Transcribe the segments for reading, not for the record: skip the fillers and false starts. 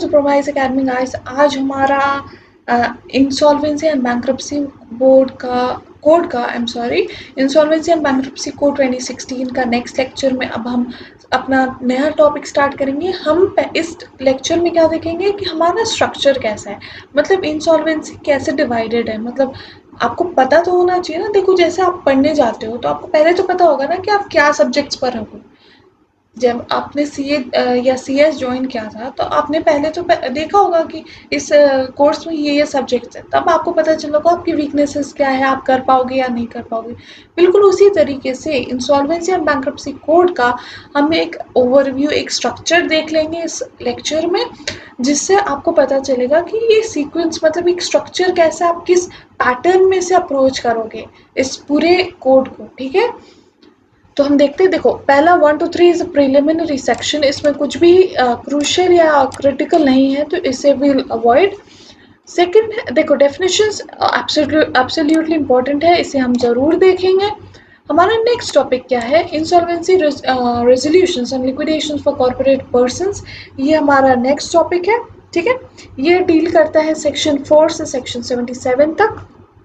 Supervise academy guys. आज हमारा insolvency and bankruptcy insolvency and bankruptcy code 2016 का next lecture में अब हम अपना नया टॉपिक स्टार्ट करेंगे। हम इस लेक्चर में क्या देखेंगे कि हमारा स्ट्रक्चर कैसा है, मतलब इंसॉल्वेंसी कैसे डिवाइडेड है। मतलब आपको पता तो होना चाहिए ना। देखो, जैसे आप पढ़ने जाते हो तो आपको पहले तो पता होगा ना कि आप क्या सब्जेक्ट्स पर हो। जब आपने सीए या सीएस ज्वाइन किया था तो आपने पहले तो देखा होगा कि इस कोर्स में ये सब्जेक्ट्स हैं, तब आपको पता चलेगा आपकी वीकनेसेस क्या है, आप कर पाओगे या नहीं कर पाओगे। बिल्कुल उसी तरीके से इंसॉल्वेंसी एंड बैंक्रप्सी कोड का हम एक ओवरव्यू, एक स्ट्रक्चर देख लेंगे इस लेक्चर में, जिससे आपको पता चलेगा कि ये सीक्वेंस मतलब एक स्ट्रक्चर कैसा, आप किस पैटर्न में से अप्रोच करोगे इस पूरे कोड को। ठीक है, तो हम देखते हैं। देखो, पहला 1 to 3 इज प्रिलिमिनरी सेक्शन, इसमें कुछ भी क्रूशियल या क्रिटिकल नहीं है, तो इसे विल अवॉइड। सेकंड, देखो डेफिनेशंस एब्सोल्युटली इंपॉर्टेंट है, इसे हम जरूर देखेंगे। हमारा नेक्स्ट टॉपिक क्या है, insolvency resolutions and liquidations for corporate persons. ये हमारा नेक्स्ट टॉपिक है। ठीक है, ये डील करता है सेक्शन 4 से सेक्शन 77 तक।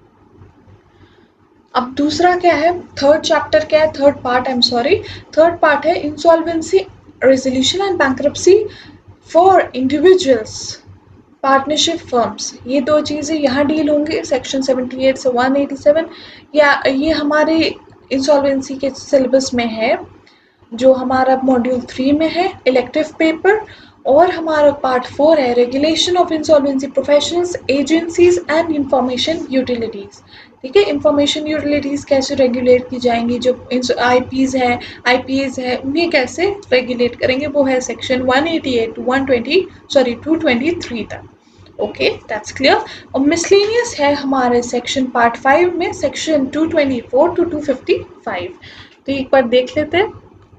अब दूसरा क्या है, थर्ड चैप्टर क्या है, थर्ड पार्ट है insolvency resolution and bankruptcy for individuals, partnership firms. ये दो चीज़ें यहाँ डील होंगी सेक्शन 78 से 187। या ये हमारे इंसॉल्वेंसी के सिलेबस में है, जो हमारा मॉड्यूल 3 में है इलेक्टिव पेपर। और हमारा पार्ट 4 है regulation of insolvency professionals, agencies and information utilities. ठीक है, इंफॉर्मेशन यूटिलिटीज़ कैसे रेगुलेट की जाएंगी, जो आईपीज है, आईपीएस है, उन्हें कैसे रेगुलेट करेंगे, वो है सेक्शन 188 टू 223 तक। Okay, that's clear. और मिसलेनियस है हमारे सेक्शन पार्ट 5 में, सेक्शन 224 टू 255। तो एक बार देख लेते हैं।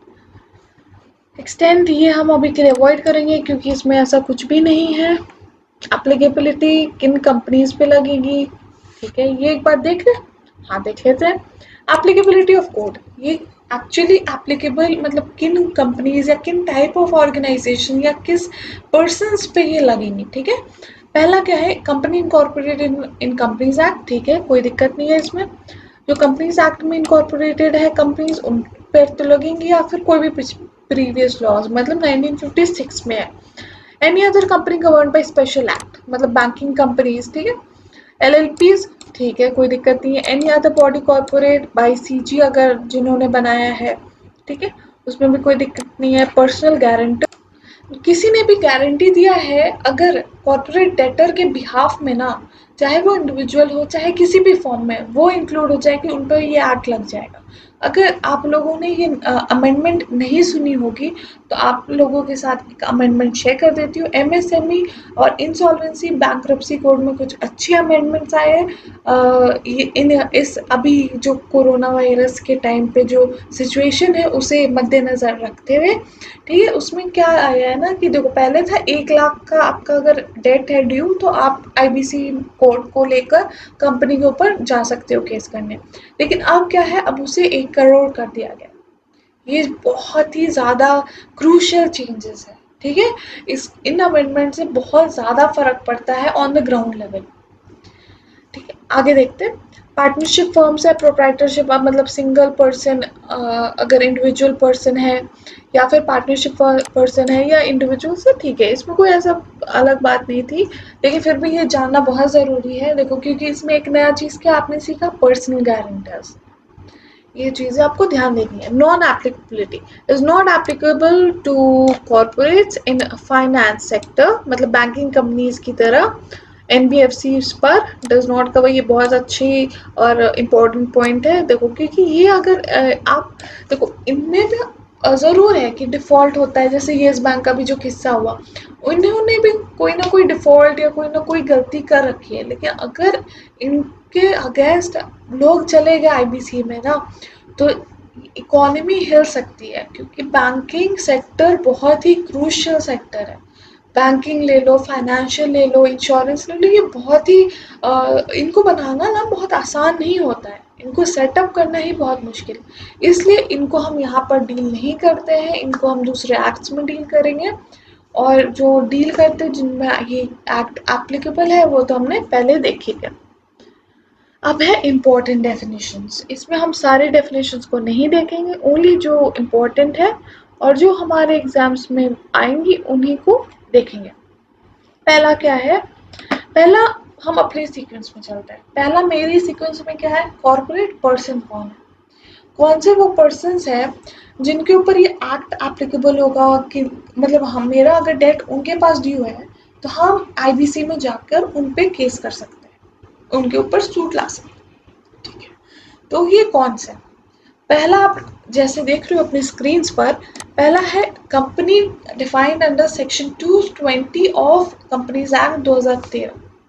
एक्सटेंड ये हम अभी के लिए अवॉइड करेंगे क्योंकि इसमें ऐसा कुछ भी नहीं है। एप्लीकेबिलिटी किन कंपनीज पे लगेगी, ठीक है, ये एक बार देख ले। हाँ, देख लेते हैं। एप्लीकेबिलिटी ऑफ कोड, ये एक्चुअली एप्लीकेबल मतलब किन कंपनीज या किन टाइप ऑफ ऑर्गेनाइजेशन या किस पर्सन्स पे ये लगेंगी। ठीक है, पहला क्या है, company incorporated in companies act. ठीक है, कोई दिक्कत नहीं है इसमें। जो कंपनीज एक्ट में इनकॉर्पोरेटेड है कंपनीज, उन पर तो लगेंगी, या फिर कोई भी प्रीवियस लॉज मतलब 1956 में है। Any other company govern by special act, मतलब बैंकिंग कंपनीज। ठीक है, एलएलपीज, ठीक है, कोई दिक्कत नहीं है। Any other body corporate by CG, अगर जिन्होंने बनाया है, ठीक है, उसमें भी कोई दिक्कत नहीं है। पर्सनल गारंटर, किसी ने भी गारंटी दिया है अगर कॉर्पोरेट डेटर के बिहाफ में ना, चाहे वो इंडिविजुअल हो चाहे किसी भी फॉर्म में, वो इंक्लूड हो जाए कि उन पर ये एक्ट लग जाएगा। अगर आप लोगों ने ये अमेंडमेंट नहीं सुनी होगी तो आप लोगों के साथ एक अमेंडमेंट शेयर कर देती हूँ। एमएसएमई और इंसॉल्वेंसी बैंक्रप्सी कोड में कुछ अच्छे अमेंडमेंट्स आए हैं। इस अभी जो कोरोना वायरस के टाइम पे जो सिचुएशन है उसे मद्देनज़र रखते हुए, ठीक है, उसमें क्या आया है ना कि देखो, पहले था 1 लाख का आपका अगर डेट है ड्यू तो आप आईबीसी कोड को लेकर कंपनी के ऊपर जा सकते हो केस करने। लेकिन अब क्या है, अब उसे 1 करोड़ कर दिया गया। ये बहुत ही ज़्यादा क्रूशियल चेंजेस है। ठीक है, इन अमेंडमेंट से बहुत ज़्यादा फर्क पड़ता है ऑन द ग्राउंड लेवल। ठीक है, आगे देखते हैं। पार्टनरशिप फर्म्स है, प्रोप्राइटरशिप मतलब सिंगल पर्सन, अगर इंडिविजुअल पर्सन है या फिर पार्टनरशिप पर्सन है या इंडिविजुअल से, ठीक है, इसमें कोई ऐसा अलग बात नहीं थी, लेकिन फिर भी ये जानना बहुत ज़रूरी है। देखो, क्योंकि इसमें एक नया चीज़ क्या आपने सीखा, पर्सनल गारंटर्स। ये चीज़ें आपको ध्यान देनी है। Non applicability is not applicable to corporates in finance sector, मतलब बैंकिंग कंपनीज की तरह एनबीएफसी पर डज नॉट कवर। ये बहुत अच्छी और इम्पोर्टेंट पॉइंट है। देखो, क्योंकि ये अगर आप देखो, इनमें भी ज़रूर है कि डिफ़ॉल्ट होता है, जैसे येस बैंक का भी जो किस्सा हुआ, उन्होंने भी कोई ना कोई डिफ़ॉल्ट या कोई ना कोई गलती कर रखी है। लेकिन अगर इनके अगेंस्ट लोग चले गए आईबीसी में ना, तो इकोनॉमी हिल सकती है, क्योंकि बैंकिंग सेक्टर बहुत ही क्रूशियल सेक्टर है। बैंकिंग ले लो, फाइनेंशियल ले लो, इंश्योरेंस ले लो, ये बहुत ही इनको बनाना ना बहुत आसान नहीं होता है, इनको सेटअप करना ही बहुत मुश्किल। इसलिए इनको हम यहाँ पर डील नहीं करते हैं, इनको हम दूसरे एक्ट्स में डील करेंगे। और जो डील करते जिनमें ये एक्ट एप्लीकेबल है वो तो हमने पहले देख ही लिया। अब है इम्पोर्टेंट डेफिनेशंस। इसमें हम सारे डेफिनेशंस को नहीं देखेंगे, ओनली जो इम्पोर्टेंट है और जो हमारे एग्जाम्स में आएंगी उन्हीं को देखेंगे। पहला क्या है, पहला हम अपने सीक्वेंस में चलते हैं। पहला मेरी सीक्वेंस में क्या है, कॉर्पोरेट पर्सन कौन है, कौन से वो पर्सन्स हैं जिनके ऊपर ये एक्ट एप्लीकेबल होगा, कि मतलब हम मेरा अगर डेट उनके पास ड्यू है तो हम आईबीसी में जाकर उन पे केस कर सकते हैं, उनके ऊपर सूट ला सकते हैं। ठीक है, तो ये कौन से, पहला आप जैसे देख रहे हो अपनी स्क्रीन पर, पहला है company defined under section 220 of companies act 2013।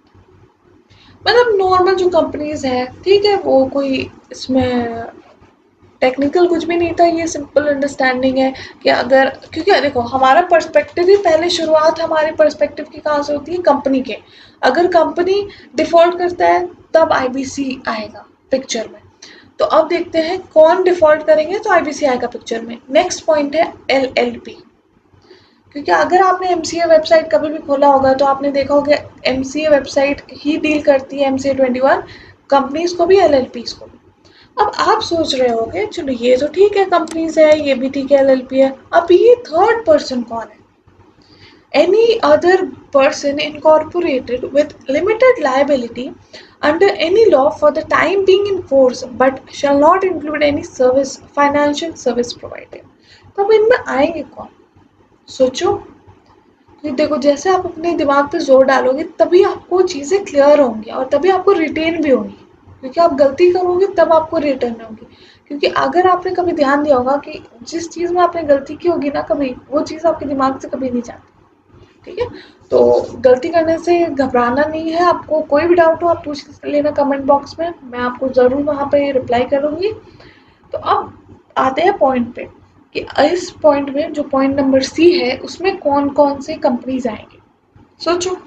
मतलब नॉर्मल जो कंपनीज है, ठीक है, वो कोई इसमें टेक्निकल कुछ भी नहीं था, ये सिंपल अंडरस्टैंडिंग है कि अगर, क्योंकि देखो हमारा पर्सपेक्टिव ही पहले, शुरुआत हमारे पर्सपेक्टिव की कहाँ से होती है, कंपनी के। अगर कंपनी डिफॉल्ट करता है तब आईबीसी आएगा पिक्चर में। तो अब देखते हैं कौन डिफॉल्ट करेंगे तो आईबीसी आएगा पिक्चर में। नेक्स्ट पॉइंट है एलएलपी, क्योंकि अगर आपने एमसीए वेबसाइट कभी भी खोला होगा तो आपने देखा होगा एमसीए वेबसाइट ही डील करती है एमसीए 21 कंपनीज को भी, एलएलपीज को भी। अब आप सोच रहे होगे चलो ये तो ठीक है, कंपनीज है, ये भी ठीक है, एलएलपी है, अब ये थर्ड पर्सन कौन है, any other person incorporated with limited liability under any law for the time being in force but shall not include any service financial service provided। तो अब इनमें आएंगे कौन, सोचो। कि देखो जैसे आप अपने दिमाग पे जोर डालोगे तभी आपको चीज़ें क्लियर होंगी और तभी आपको रिटेन भी होंगी, क्योंकि आप गलती करोगे तब आपको रिटर्न होगी। क्योंकि अगर आपने कभी ध्यान दिया होगा कि जिस चीज़ में आपने गलती की होगी ना कभी, वो चीज़ आपके दिमाग से कभी नहीं जाती। ठीक है, तो गलती करने से घबराना नहीं है। आपको कोई भी डाउट हो आप पूछ लेना कमेंट बॉक्स में, मैं आपको ज़रूर वहाँ पे रिप्लाई करूँगी। तो अब आते हैं पॉइंट पे कि इस पॉइंट में जो पॉइंट नंबर सी है उसमें कौन कौन से कंपनीज आएंगे। सोचो,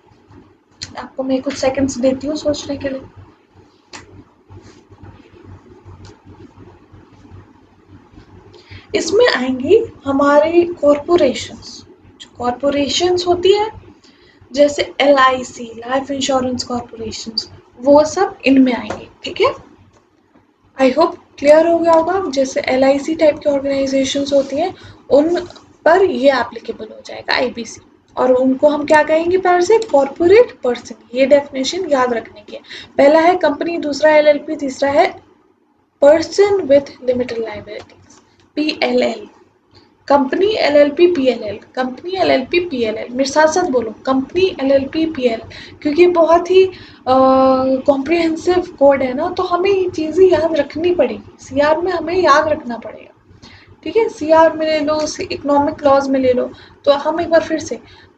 आपको मैं कुछ सेकंड्स देती हूँ सोचने के लिए। इसमें आएंगी हमारी कॉरपोरेशंस। जो कॉरपोरेशंस होती है जैसे LIC लाइफ इंश्योरेंस कॉरपोरेशंस, वो सब इनमें आएंगे। ठीक है, आई होप क्लियर हो गया होगा। जैसे LIC टाइप की ऑर्गेनाइजेशंस होती हैं उन पर ये एप्लीकेबल हो जाएगा आईबीसी, और उनको हम क्या कहेंगे प्यार से, कॉर्पोरेट पर्सन। ये डेफिनेशन याद रखने की है। पहला है कंपनी, दूसरा LLP, तीसरा है person with limited liabilities, PLL। कंपनी LLP PLL, कंपनी LLP PLL, मेरे साथ साथ बोलो, कंपनी LLP PLL, क्योंकि बहुत ही कॉम्प्रिहेंसिव कोड है ना, तो हमें ये चीज़ें याद रखनी पड़ेगी। CR में हमें याद रखना पड़ेगा। ठीक है, CR में ले लो, इकोनॉमिक लॉज में ले लो। तो हम एक बार फिर से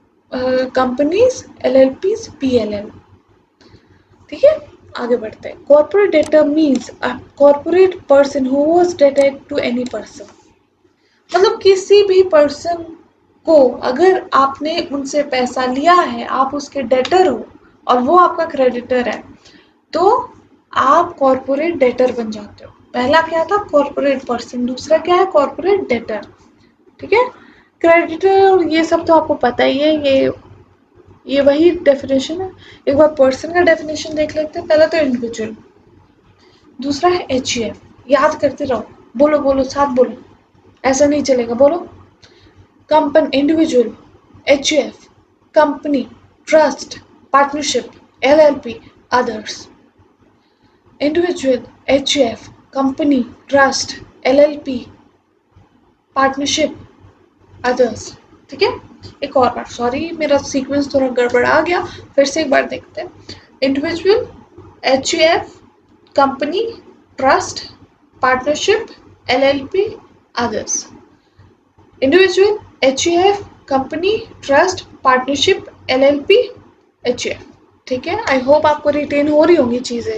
कंपनीज LLPs PLL। ठीक है, आगे बढ़ते हैं। Corporate debtor means a corporate person who was debted to any person. मतलब किसी भी पर्सन को अगर आपने उनसे पैसा लिया है, आप उसके डेटर हो और वो आपका क्रेडिटर है, तो आप कॉर्पोरेट डेटर बन जाते हो। पहला क्या था, कॉर्पोरेट पर्सन, दूसरा क्या है, कॉर्पोरेट डेटर। ठीक है, क्रेडिटर और ये सब तो आपको पता ही है, ये वही डेफिनेशन है। एक बार पर्सन का डेफिनेशन देख लेते हैं। पहला तो इंडिविजुअल, दूसरा है HUF। याद करते रहो, बोलो बोलो साथ बोलो, ऐसा नहीं चलेगा, बोलो। Company, individual, HUF, company, trust, partnership, LLP, others. Individual, HUF, company, trust, LLP, partnership, others. ठीक है, एक और बार, सॉरी मेरा सीक्वेंस थोड़ा गड़बड़ा गया, फिर से एक बार देखते हैं। Individual, HUF, company, trust, partnership, LLP, others. Individual, HUF, company, trust, partnership, LLP, HUF। ठीक है, आई होप आपको रिटेन हो रही होंगी चीज़ें।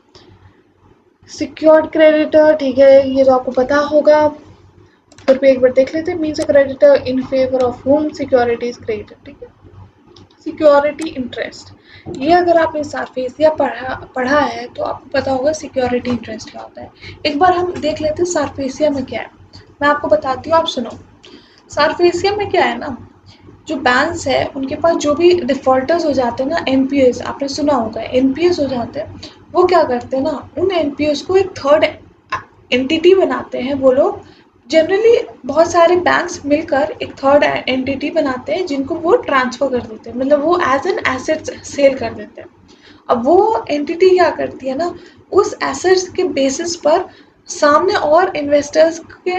सिक्योर्ड क्रेडिटर, ठीक है, ये तो आपको पता होगा, फिर भी एक बार देख लेते हैं। Means a creditor in favour of whom security is created. ठीक है, सिक्योरिटी इंटरेस्ट, ये अगर आपने सारफेसिया पढ़ा है तो आपको पता होगा सिक्योरिटी इंटरेस्ट क्या होता है। एक बार हम देख लेते हैं सारफेसिया में क्या है, मैं आपको बताती हूँ, आप सुनो। सारफेसिया में क्या है ना, जो बैंक्स है उनके पास जो भी डिफॉल्टर्स हो जाते हैं ना, एनपीएस आपने सुना होगा, एनपीएस हो जाते हैं, वो क्या करते हैं ना, उन एनपीएस को एक थर्ड एंटिटी बनाते हैं वो लोग। जनरली बहुत सारे बैंक्स मिलकर एक थर्ड एंटिटी बनाते हैं जिनको वो ट्रांसफर कर देते हैं, मतलब वो एज एन एसेट सेल कर देते हैं। अब वो एंटिटी क्या करती है ना, उस एसेट्स के बेसिस पर सामने और इन्वेस्टर्स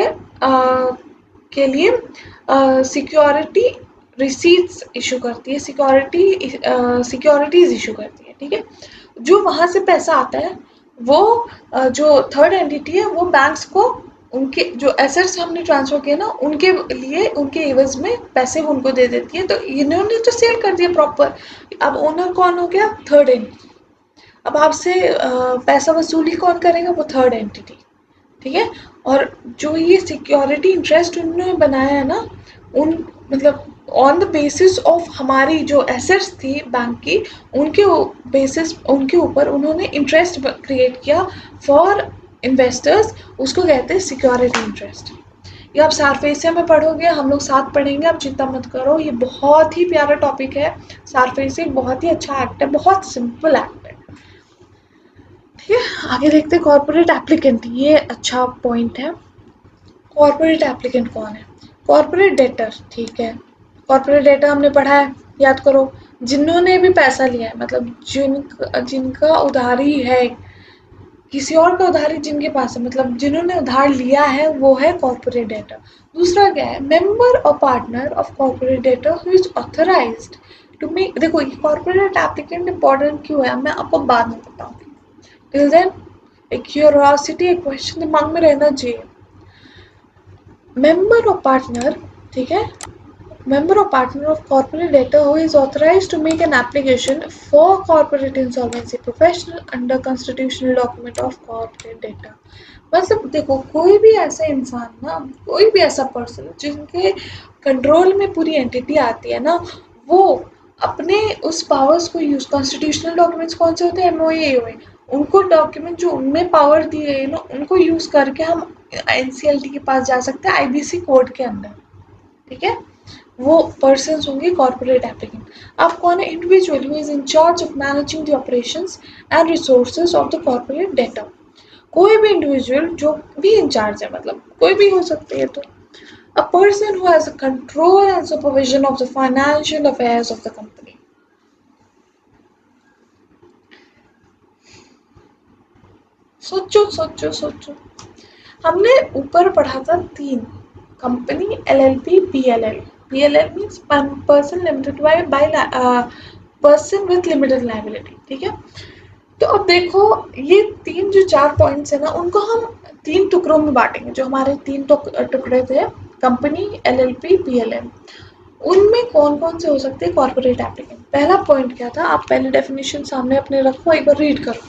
के लिए सिक्योरिटी रिसीट्स इशू करती है, सिक्योरिटीज इशू करती है, ठीक है। जो वहाँ से पैसा आता है वो जो थर्ड एंटिटी है वो बैंक्स को उनके जो एसेट्स हमने ट्रांसफर किए ना उनके लिए उनके एवज में पैसे उनको दे देती है। तो इन्होंने तो सेल कर दिया प्रॉपर। अब ओनर कौन हो गया, थर्ड एंटिटी। अब आपसे पैसा वसूली कौन करेगा, वो थर्ड एंटिटी, ठीक है। और जो ये सिक्योरिटी इंटरेस्ट उन्होंने बनाया है ना, उन मतलब ऑन द बेसिस ऑफ हमारी जो एसेट्स थी बैंक की, उनके बेसिस उनके ऊपर उन्होंने इंटरेस्ट क्रिएट किया फॉर इन्वेस्टर्स, उसको कहते हैं सिक्योरिटी इंटरेस्ट। ये आप सारफेसिया में पढ़ोगे, हम लोग साथ पढ़ेंगे, आप चिंता मत करो। ये बहुत ही प्यारा टॉपिक है। सारफेसिया बहुत ही अच्छा एक्ट है, बहुत सिंपल एक्ट है, ठीक है। आगे देखते हैं कॉर्पोरेट एप्लीकेंट। ये अच्छा पॉइंट है। कॉर्पोरेट एप्लीकेंट कौन है, कॉर्पोरेट डेटर, ठीक है। कॉर्पोरेट डेटर हमने पढ़ा है, याद करो। जिन्होंने भी पैसा लिया है, मतलब जिनका उधारी है, किसी और का उधारी जिनके पास है, मतलब जिन्होंने उधार लिया है, वो है कॉर्पोरेट डेटर। दूसरा क्या है, मेंबर और partner of corporate debtor who is authorized to make. देखो ये कॉर्पोरेट एप्लीकेंट इंपॉर्टेंट क्यों है, मैं आपको बाद में बताऊंगी। टिल देन एक क्यूरियोसिटी, एक क्वेश्चन दिमाग में रहना चाहिए। मेंबर और पार्टनर, ठीक है, member or partner of corporate debtor who is authorized to make an application for corporate insolvency professional under constitutional document of corporate debtor। मतलब देखो कोई भी ऐसा इंसान ना, कोई भी ऐसा पर्सन जिनके कंट्रोल में पूरी एंटिटी आती है ना, वो अपने उस पावर्स को यूज, कॉन्स्टिट्यूशनल डॉक्यूमेंट्स कौन से होते हैं, एमओए, उनको डॉक्यूमेंट जो उनमें पावर दी गई है ना, उनको यूज करके हम एनसीएलटी के पास जा सकते हैं, आईबीसी कोड के अंदर, ठीक है। वो पर्सन्स होंगे कॉर्पोरेट एप्लीकेंट। अब कौन है, individual who is in charge of managing the operations and resources of the corporate debtor. कोई भी इंडिविजुअल जो भी इंचार्ज है, मतलब कोई भी हो सकते हैं। तो a person who has a control and supervision of the financial affairs of the company। सोचो सोचो सोचो, हमने ऊपर पढ़ा था तीन, company, LLP, PLL. PLL means person limited by person with limited liability, ठीक है। तो अब देखो ये तीन जो चार पॉइंट्स है ना, उनको हम तीन टुकड़ों में बांटेंगे। जो हमारे तीन टुकड़े थे, कंपनी, एलएलपी, पीएलएल, उनमें कौन कौन से हो सकते हैं कॉर्पोरेट एप्लीकेंट। पहला पॉइंट क्या था, आप पहले डेफिनेशन सामने अपने रखो, एक बार रीड करो।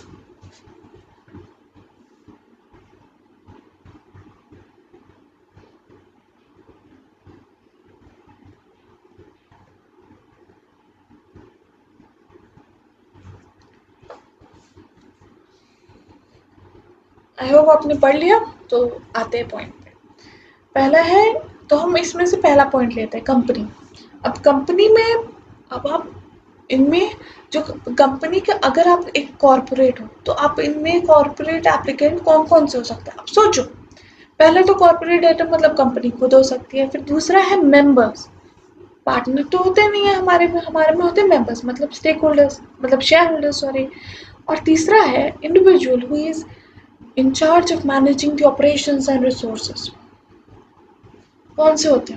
आई होप आपने पढ़ लिया। तो आते हैं पॉइंट पे। पहला है, तो हम इसमें से पहला पॉइंट लेते हैं, कंपनी। अब कंपनी में, अब आप इनमें जो कंपनी के, अगर आप एक कॉर्पोरेट हो तो आप इनमें कॉर्पोरेट एप्लीकेंट कौन कौन से हो सकते हैं, आप सोचो। पहले तो कॉर्पोरेट डेटा मतलब कंपनी खुद हो सकती है, फिर दूसरा है मेंबर्स। पार्टनर तो होते नहीं है हमारे में होते हैं मेंबर्स, मतलब स्टेक होल्डर्स, मतलब शेयर होल्डर्स, सॉरी। और तीसरा है individual who is in charge of managing the operations and resources। कौन से होते हैं,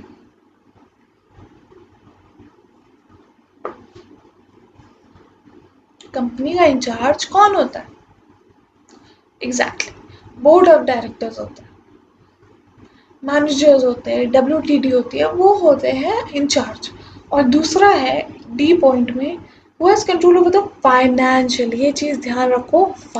कंपनी का इंचार्ज कौन होता है, एग्जैक्टली बोर्ड ऑफ डायरेक्टर्स होते हैं, मैनेजर्स होते हैं, WTD होती है, वो होते हैं इंचार्ज। और दूसरा है डी पॉइंट में, वो has control over the financial, ये चीज ध्यान रखो,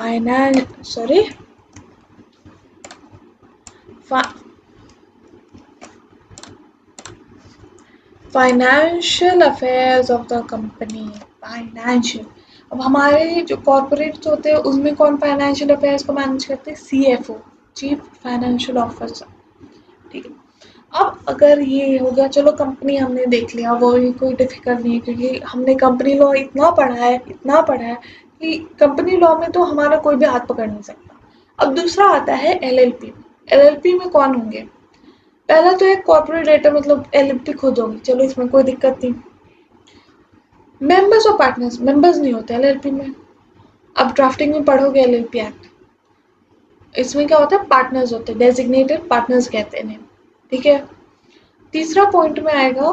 financial affairs of the company, financial. अब हमारे जो कॉर्पोरेट्स होते हैं उसमें कौन फाइनेंशियल अफेयर्स को मैनेज करते हैं, CFO, चीफ फाइनेंशियल ऑफिसर, ठीक है। अब अगर ये हो गया, चलो कंपनी हमने देख लिया, वो ही कोई डिफिकल्ट नहीं है क्योंकि हमने कंपनी लॉ इतना पढ़ा है कि कंपनी लॉ में तो हमारा कोई भी हाथ पकड़ नहीं सकता। अब दूसरा आता है एलएलपी। एलएलपी में कौन होंगे? पहला तो है कॉर्पोरेट डेटा, मतलब एलएलपी खुद होगी, चलो इसमें कोई दिक्कत नहीं। मेंबर्स और पार्टनर्स, मेंबर्स नहीं होते एलएलपी में। अब ड्राफ्टिंग में पढ़ोगे एलएलपी एक्ट, इसमें क्या होता है, पार्टनर्स होते हैं, डेजिग्नेटेड पार्टनर्स कहते हैं, ठीक है। तीसरा पॉइंट में आएगा,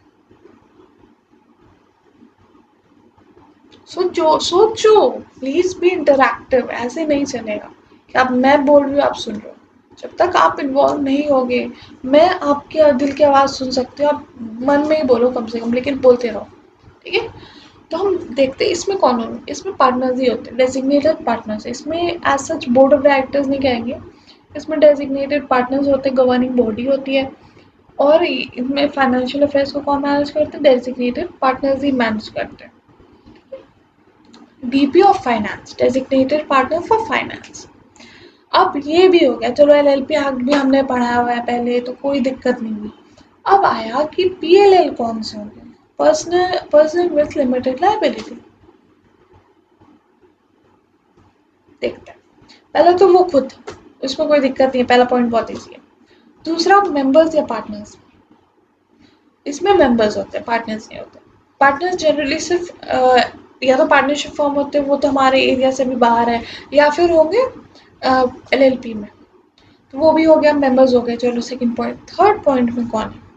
सोचो प्लीज बी इंटरैक्टिव, ऐसे नहीं चलेगा कि आप, मैं बोल रही हूँ आप सुन रहे हो। जब तक आप इन्वॉल्व नहीं होगे, मैं आपके दिल की आवाज़ सुन सकती हूँ, आप मन में ही बोलो कम से कम, लेकिन बोलते रहो, ठीक है। तो हम देखते हैं इसमें कौन होंगे, इसमें पार्टनर्स ही होते हैं, डेजिग्नेटेड पार्टनर्स। इसमें as such board of directors नहीं कहेंगे, इसमें डेजिग्नेटेड पार्टनर्स होते हैं, गवर्निंग बॉडी होती है। और इसमें फाइनेंशियल अफेयर्स को कौन मैनेज करते हैं? डेजिग्नेटेड पार्टनर्स ही मैनेज करते हैं। DP of finance, designated partner for finance. अब ये भी हो गया, चलो एलएलपी एक्ट भी हमने पढ़ा हुआ है पहले, तो कोई दिक्कत नहीं हुई। अब आया कि पीएलएल कौन से होंगे? Person with limited liability. देखते हैं, पहले तो वो खुद, उसमें कोई दिक्कत नहीं है, पहला पॉइंट बहुत ईजी है। दूसरा, मेंबर्स या पार्टनर्स, इसमें मेंबर्स होते हैं, पार्टनर्स नहीं होते। पार्टनर्स जनरली सिर्फ या तो पार्टनरशिप फॉर्म होते हैं, वो तो हमारे एरिया से भी बाहर है, या फिर होंगे एलएलपी में, तो वो भी हो गया, मेंबर्स हो गए। चलो सेकंड पॉइंट। थर्ड पॉइंट में कौन है?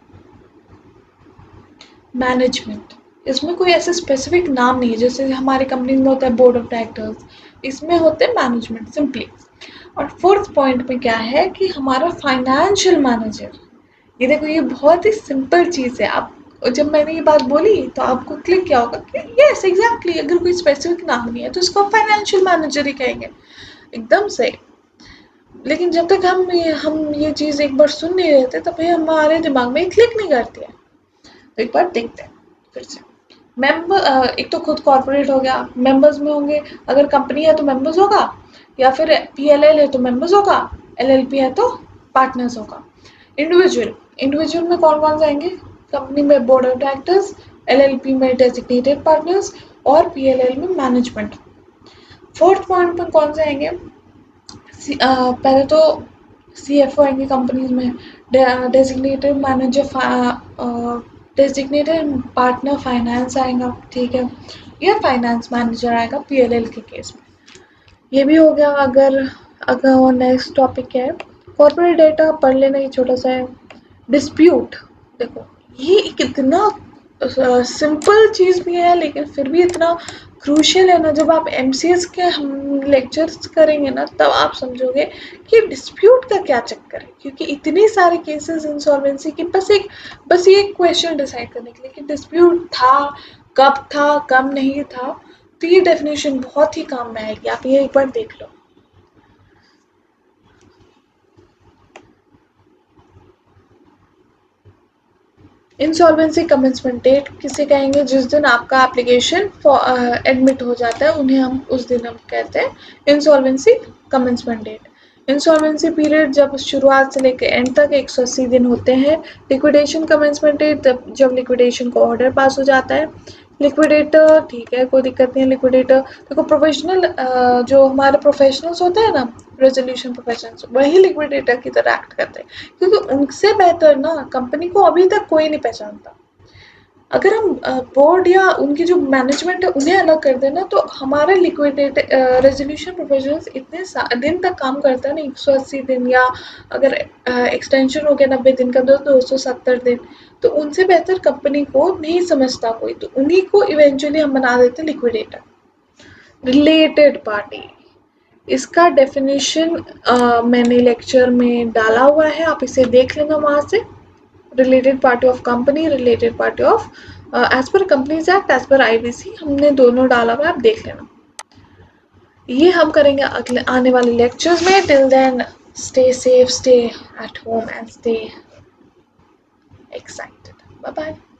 मैनेजमेंट। इसमें कोई ऐसे स्पेसिफिक नाम नहीं है, जैसे हमारे कंपनी में होता है बोर्ड ऑफ डायरेक्टर्स, इसमें होते हैं मैनेजमेंट सिंपली। और फोर्थ पॉइंट में क्या है कि हमारा फाइनेंशियल मैनेजर। ये देखो, ये बहुत ही सिंपल चीज़ है। आप, जब मैंने ये बात बोली तो आपको क्लिक क्या होगा कि यस एग्जैक्टली, अगर कोई स्पेसिफिक नाम नहीं है तो इसको फाइनेंशियल मैनेजर ही कहेंगे, एकदम सही। लेकिन जब तक हम ये चीज़ एक बार सुन नहीं रहे थे, तब ये हमारे दिमाग में क्लिक नहीं करती है। तो एक बार देखते हैं फिर से। मेंबर, एक तो खुद कॉर्पोरेट हो गया, मेंबर्स में होंगे, अगर कंपनी है तो मेंबर्स होगा, या फिर पीएलएल है तो मेंबर्स होगा, एलएलपी है तो पार्टनर्स होगा। इंडिविजुअल में कौन कौन जाएंगे? कंपनी में बोर्ड ऑफ डायरेक्टर्स, एलएलपी में डेजिग्नेटेड पार्टनर्स, और पीएलएल में मैनेजमेंट। फोर्थ पॉइंट पर कौन जाएंगे? पहले तो सीएफओ आएंगे कंपनीज में, designated manager, designated partner finance आएगा, ठीक है, या फाइनेंस मैनेजर आएगा पीएलएल के केस में। ये भी हो गया। अगर अगर नेक्स्ट टॉपिक क्या है, कॉर्पोरेट डेटा पढ़ लेना, ये छोटा सा है। डिस्प्यूट, देखो ये कितना सिंपल चीज़ भी है, लेकिन फिर भी इतना क्रूशियल है ना। जब आप एमसीएस के हम लेक्चर्स करेंगे ना, तब आप समझोगे कि डिस्प्यूट का क्या चक्कर है, क्योंकि इतने सारे केसेस इंसॉल्वेंसी के, बस ये क्वेश्चन डिसाइड करने के लिए कि डिस्प्यूट था, कब नहीं था। तो ये डेफिनेशन बहुत ही काम में आएगी, आप ये एक बार देख लो। इंसॉल्वेंसी कमेंसमेंट डेट किसे कहेंगे? जिस दिन आपका एप्लीकेशन एडमिट हो जाता है, उन्हें हम उस दिन हम कहते हैं insolvency commencement date. Insolvency period जब शुरुआत से लेकर एंड तक 180 दिन होते हैं। लिक्विडेशन कमेंसमेंट डेट जब लिक्विडेशन का ऑर्डर पास हो जाता है। लिक्विडेटर, ठीक है, कोई दिक्कत नहीं है। लिक्विडेटर देखो, प्रोफेशनल जो हमारे प्रोफेशनल्स होते हैं ना, रेजोल्यूशन प्रोफेशनल्स, वही लिक्विडेटर की तरह एक्ट करते हैं, क्योंकि उनसे बेहतर ना कंपनी को अभी तक कोई नहीं पहचानता। अगर हम बोर्ड या उनकी जो मैनेजमेंट है उन्हें अलग कर देना, तो हमारे लिक्विडेट रेजोल्यूशन प्रोफेशनल्स इतने दिन तक काम करता है ना, 180 दिन, या अगर एक्सटेंशन हो गया 90 दिन का, 270 दिन, तो उनसे बेहतर कंपनी को नहीं समझता कोई, तो उन्हीं को इवेंचुअली हम बना देते हैं लिक्विडेटर। रिलेटेड पार्टी, इसका डेफिनेशन मैंने लेक्चर में डाला हुआ है, आप इसे देख लेना वहाँ से। Related party of company, related party of as per companies act, as per IBC, हमने दोनों डाला हुआ है, आप देख लेना। ये हम करेंगे अगले आने वाले लेक्चर्स में। Till then stay safe, stay at home and stay excited. Bye bye.